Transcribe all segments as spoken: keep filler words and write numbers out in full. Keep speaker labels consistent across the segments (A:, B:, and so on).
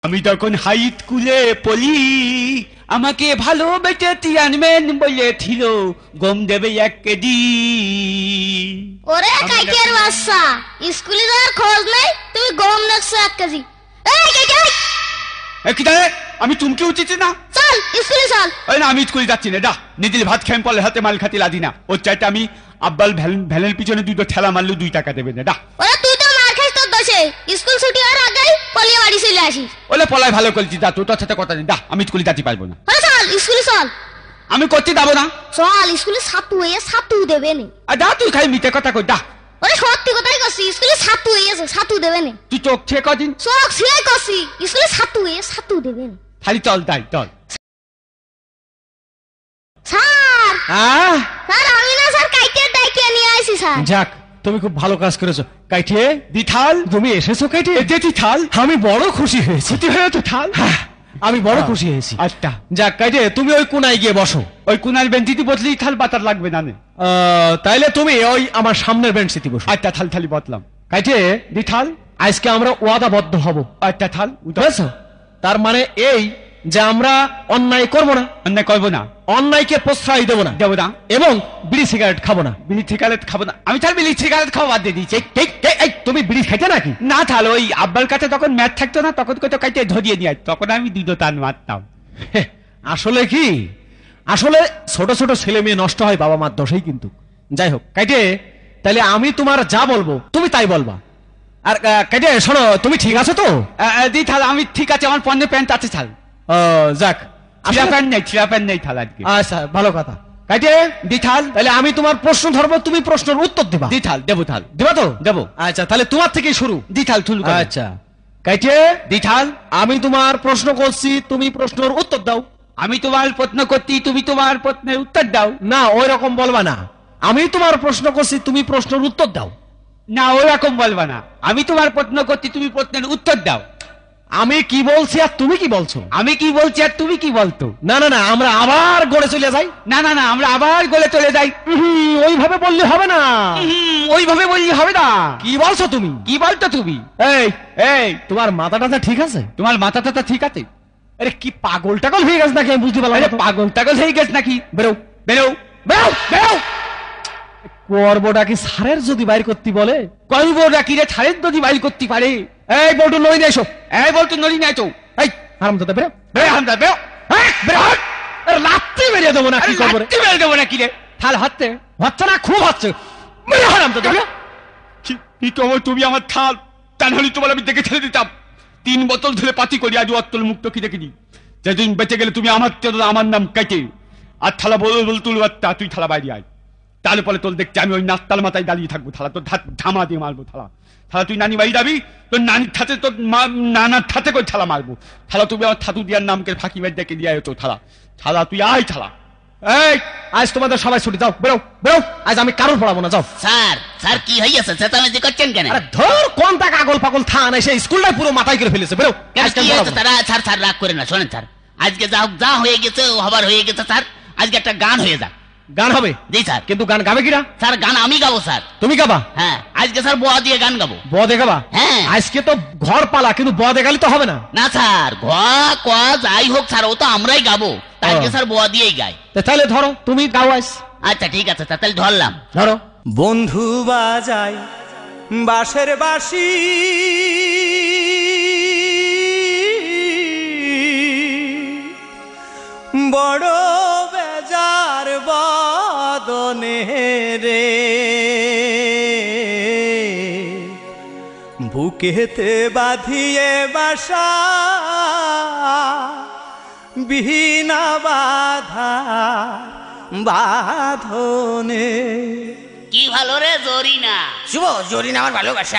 A: আমি তখন হাই স্কুলে পড়ি, আমাকে ভালোবেসে চেয়ারম্যান বলেছিল গম দেবে এক কেজি।
B: ওরে কাইটের বাচ্চা, স্কুলে যাওয়ার খোঁজ নেই, তুমি গম নাকছো এক কেজি। এই কাইটে,
A: এই কি রে, আমি চুমকে উঠেছি না?
B: চল স্কুলে চল।
A: ওই না, আমি স্কুলে যাচ্ছি না, যা নিজের ভাত খেয়ে পড়লে হাতে মাল খাতে লাদি না। ওর চাইতে আমি আব্বাল ভ্যানের পিছনে দুটো ঠেলা মারলে দুই টাকা দেবে না, যা।
B: ওরে তুই তো মার খাইস তোর দোষে, স্কুল ছুটি হওয়ার আগেই পলিয়ে বাড়ি চলে আসিস।
A: ওলে পলাই ভালো করেছি, যা, তোর সাথে কথা নেই, যা, আমি স্কুলে যাচ্ছি পারবো না।
B: আরে চল স্কুলে চল।
A: আমি করতে যাবো না।
B: চল স্কুলে ছাতু হয়ে ছাতু দেবে না।
A: আর যা, তুই খাই মিথ্যে কথা কই, যা।
B: ওরে সত্যি কথাই করছি, স্কুলে ছাতু হয়েছে, ছাতু দেবে না।
A: তুই চোখ ছেয়ে কদিন
B: চোখ ছিঁড়াই করছি, স্কুলে ছাতু হয়ে ছাতু দেবে না।
A: খালি চল, তাই চল।
B: স্যার,
C: আহ
B: স্যার আমি না স্যার কাইটের ডাইকে নিয়ে আইছি স্যার।
C: যাক, তুমি খুব ভালো কাজ করেছো কাইটে।
A: দিথাল,
C: তুমি এসেছো কাইটে?
A: এতে থাল,
C: আমি বড় খুশি হয়েছি।
A: ছুটি হয়ে তো থাল।
C: হ্যাঁ, আমি বড় খুশি হয়েছি।
A: আচ্ছা,
C: যাক কাইটে, তুমি ওই কোনায় গিয়ে বসো।
A: ওই কোনার বেঞ্চিতে বসলেই থাল বাতার লাগবে না।
C: আহ, তাইলে তুমি ওই আমার সামনের বেঞ্চিতে বসো।
A: আচ্ছা, থাল থালি বদলাম।
C: কাইটে,
A: দিথাল,
C: আজকে আমরা ওয়াদাবদ্ধ হব।
A: আচ্ছা থাল,
C: বুঝেছো? তার মানে এই যে আমরা অন্যায় করব না,
A: অন্যায় করবো না,
C: অন্যায়কে প্রশ্রয় দেবো না,
A: দেবো না,
C: এবং বিড়ি সিগারেট খাবো না।
A: বিড়ি সিগারেট খাবো না। আমি থাল বিড়ি সিগারেট খাওয়া বাদ দিয়ে দিয়েছি।
C: এই, এই, এই, তুমি বিড়ি খাইতে নাকি?
A: না থাল, ওই আব্বার কাছে তখন ম্যাথ থাকতো না, তখন কত কাইতে ধরিয়ে নিয়ে, তখন আমি দুটো টান মারতাম।
C: আসলে কি, আসলে ছোট ছোট ছেলে মেয়ে নষ্ট হয় বাবা মার দোষেই। কিন্তু যাই হোক কাইটে, তাহলে আমি তোমার যা বলবো তুমি তাই বলবা। আর আহ, কাইটে শোনো, তুমি ঠিক আছো তো?
A: দি থাল, আমি ঠিক আছে, আমার পণ্যে প্যান্ট আছে থাল।
C: আহ, যাক,
A: ছিঁড়া প্যান্ট নেই, ছিঁড়া প্যান্ট নেই থাল আজকে।
C: আচ্ছা, ভালো কথা। কাইটে,
A: দি থাল,
C: তাহলে আমি তোমার প্রশ্ন ধরবো, তুমি প্রশ্নের উত্তর দিবা।
A: দি থাল, দেবো থাল,
C: দিবা তো?
A: দেবো।
C: আচ্ছা, তাহলে তোমার থেকেই শুরু।
A: দি থাল, শুরু করো।
C: আচ্ছা কাইটে,
A: দি থাল,
C: আমি তোমার প্রশ্ন করছি, তুমি প্রশ্নের উত্তর দাও।
A: আমি তোমার প্রশ্ন করছি, তুমি তোমার প্রশ্নের উত্তর দাও।
C: না, ওই রকম বলবা না। আমি তোমার প্রশ্ন করছি, তুমি প্রশ্নের উত্তর দাও।
A: না, ওই রকম বলবা না। আমি তোমার প্রশ্ন করছি, তুমি প্রশ্নের উত্তর দাও।
C: আমি কি বলছি আর তুমি কি বলছো?
A: আমি কি বলছি আর তুমি কি বলতো?
C: না না না, আমরা আবার গড়ে চলে যাই।
A: না না না, আমরা আবার গলে চলে যাই।
C: হুম, ওইভাবে বললে হবে না।
A: হুম, ওইভাবে বললি হবে না।
C: কি বলছো তুমি?
A: কি বলতো তুমি?
C: এই
A: এই,
C: তোমার মাথা টাথা ঠিক আছে?
A: তোমার মাথা টাথা ঠিক আছে?
C: আরে কি পাগল টাগল হয়ে গেছে নাকি? আমি বুঝতে পারলাম
A: আরে
C: না তো।
A: পাগল টাগল হয়ে গেছে নাকি?
C: বেরো
A: বেরো, বেরো, বেরো।
C: করবোটা কি সারের যদি বাইর করতে বলে?
A: করবো নাকি রে, ছাড়েন যদি বাইর করতে পারে।
C: এই বলটু নই নিয়ে এসো।
A: এই বলতো নড়ি নাই তো।
C: এই হারামজাদা, বেরো
A: বেরো হামদা, বেরো।
C: এই, বেরো। আরে লাত্তি মেরে দেবো না, কি করবো রে?
A: লাত্তি মেরে দেবো নাকি রে?
C: থাল হচ্ছে হচ্ছে না, খুব হচ্ছে। মেরে হারামজাদা, বেরো।
A: কি- কি তোমার, তুমি আমার থাল, তা নাহলে তোমার আমি দেখে ছেড়ে দিতাম। তিন বোতল ধরে পাতি করি, আজ অত্তল মুক্ত কি দেখিনি। যেদিন বেঁচে গেলে তুমি আমার তেল, আমার নাম কাইটে। আর থালা বল বল তুল বাচ্চা, তুই থালা বাইরে আয়। তাহলে পরে তোর দেখছি আমি ওই নাস্তার মাথায় দাঁড়িয়ে থাকবো, থালা তোর ধামা দিয়ে মারবো। থালা থালা তুই নানি বাড়ি যাবি, তোর নানির ঠাতে, তোর নানার ঠাতে করে থালা মারবো। থালা তুমি আমার থাতু দিয়ার নামকে ফাঁকি মেরে ডেকে দিয়ে তো। থালা থালা তুই আয়, থালা।
C: এই, আজ তোমাদের সবাই ছুটি, যাও, বেরো বেরো। আজ আমি কারোর পড়াবো না, যাও।
D: স্যার, স্যার কি হইয়াছে? চেঁচামেচি করছেন কেন?
C: আরে ধর, কোনটা কাগল পাগল থান এসে স্কুলটাই পুরো মাথায় করে ফেলেছে। বেরো।
D: কেন,
C: আজকে
D: কি
C: পড়াবো
D: হয়েছে
C: না।
D: তারা? স্যার, স্যার রাগ করে না, শোনেন স্যার, আজকে যা হোক, যা হয়ে গেছে ও হবার হয়ে গেছে স্যার। আজকে একটা গান হয়ে যাক।
C: গান হবে?
D: জি স্যার।
C: কিন্তু গান গাবে কিরা?
D: স্যার গান আমি গাবো স্যার।
C: তুমি গাবা?
D: হ্যাঁ, আজকে স্যার বোয়া দিয়ে গান গাবো।
C: বদে গাবা?
D: হ্যাঁ।
C: আজকে তো ঘর পালা, কিন্তু বদে গালি তো হবে না।
D: না স্যার, ঘ ক যাই হোক স্যার, ও তো আমরাই গাবো। আজকে
C: ও।
D: স্যার বোয়া দিয়েই গাই।
C: তা তাহলে ধরো, তুমি গাও আজ।
D: আচ্ছা ঠিক আছে স্যার, তাহলে ধরলাম।
C: ধরো।
E: বন্ধু বাজায় বাঁশের বাঁশি, বড় বেজার বদনে রে, বুকেতে বাঁধিয়ে বাসা বিনা বাধা বাঁধনে।
D: কি ভালো রে জরিনা।
F: শুভ, জরিনা আমার ভালোবাসা।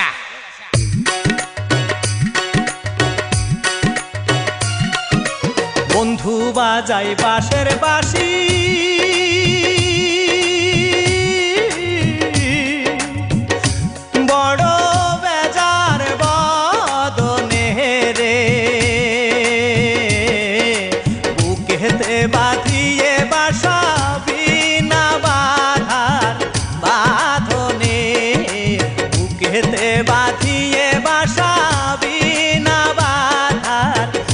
E: বন্ধু বাজায় বাঁশের বাঁশি, বড় বেজার বদনে রে, বুকেতে বাঁধিয়ে বাসা বিনা বাধার বাঁধনে, বুকেতে বাঁধিয়ে বাসা বিনা বাধার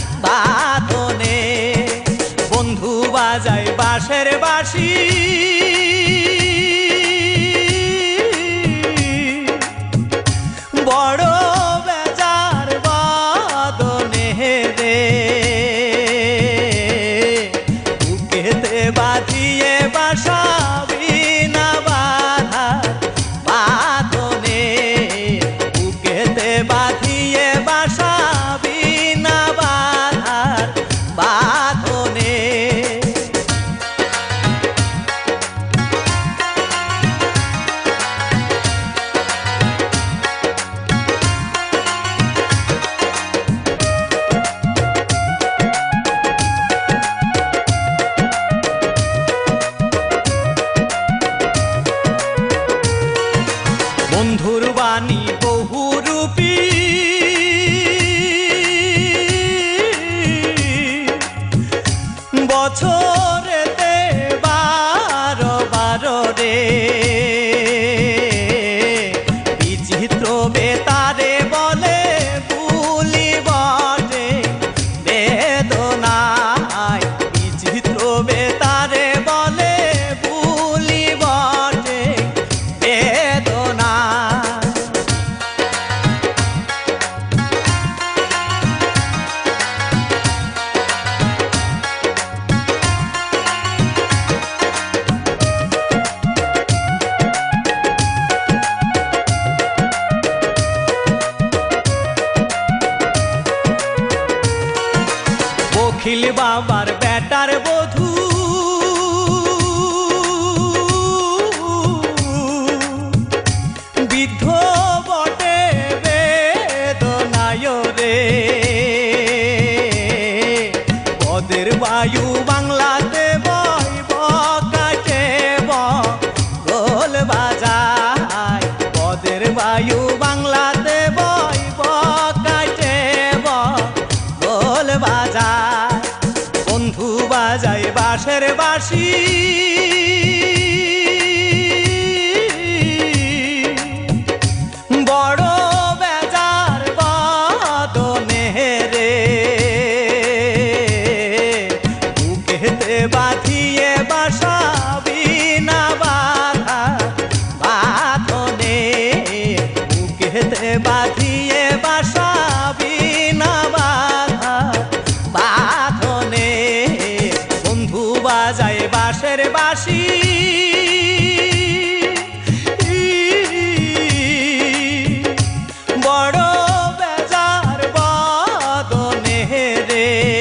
E: নিখিল বাবার বেটার বধূ বৃদ্ধ বটে বেদনায় রে পদের বায়ু বাংলাতে বইব কাটে গোল বাজায় পদের বায়ু বাংলাতে বইব কাটে গোল বাজায় বন্ধু বাজায় বাঁশের বাঁশি বড় বেজার বাদনে রে বুকেতে বাঁধিয়ে বাসা বিনা বাধা বাঁধনে বুকেতে বাঁধিয়ে বাসা বিনা বাধা বাঁধনে বন্ধু বাজায় বাঁশের বাঁশি বড় বেজার বাদনে রে